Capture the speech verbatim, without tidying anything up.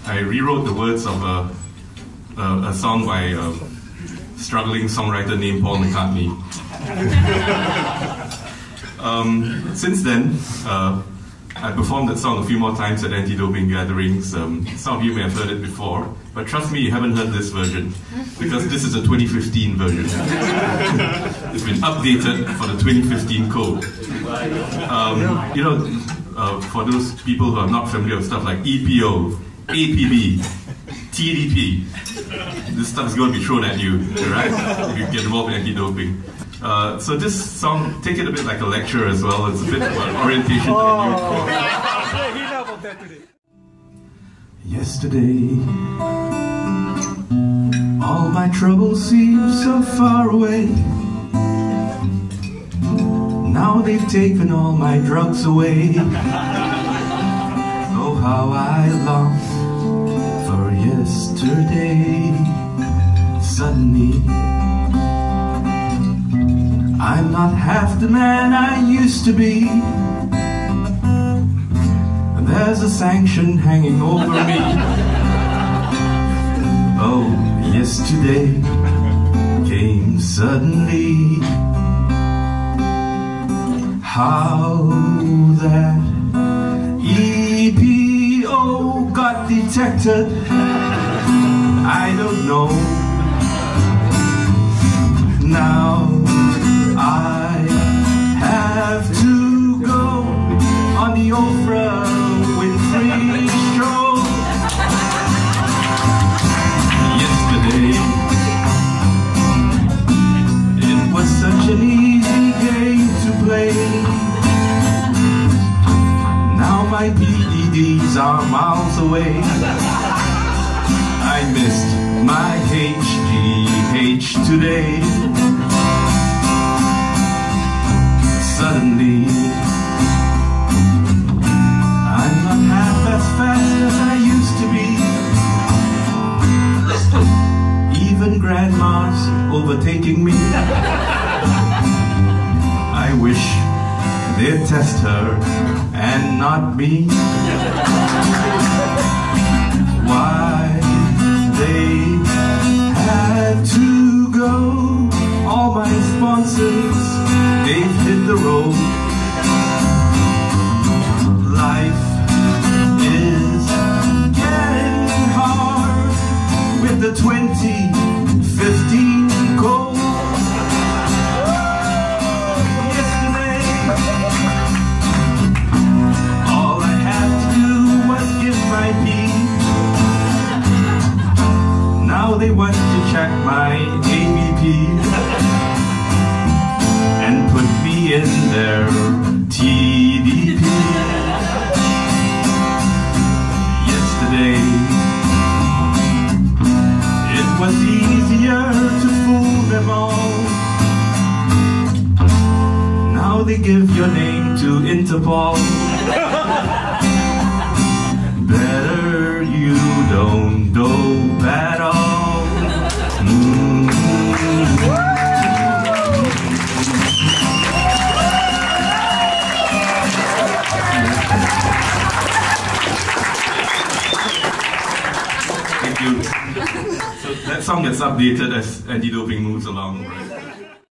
I rewrote the words of a, a, a song by a struggling songwriter named Paul McCartney. um, since then, uh, I performed that song a few more times at anti-doping gatherings. Um, some of you may have heard it before, but trust me, you haven't heard this version, because this is a twenty fifteen version. It's been updated for the twenty fifteen code. Um, you know, uh, for those people who are not familiar with stuff like E P O, A P B, T D P, this stuff is going to be thrown at you, right? If you get involved in anti-doping. Uh, so this song, take it a bit like a lecture as well. It's a bit about orientation to the youth. Yesterday, all my troubles seem so far away. Now they've taken all my drugs away. Oh, how I long for yesterday. Suddenly, I'm not half the man I used to be. There's a sanction hanging over me. Oh, yesterday came suddenly. How that E P O got detected, I don't know. Now I have to go on the Oprah Winfrey show. Yesterday, it was such an easy game to play. Now my P E Ds are miles away. I missed my H G H today. Suddenly, I'm not half as fast as I used to be. Even grandma's overtaking me. I wish they'd test her and not me. Why they had to go, all my sponsors, they've hit the road. Life is getting hard with the twenty fifteen code. Yesterday, all I had to do was give my P. Now they want to check my A B P and put me in their T D P. Yesterday, it was easier to fool them all. Now they give your name to Interpol. Better you don't dope at all. Mm-hmm. Thank you. So that song gets updated as anti-doping moves along, right?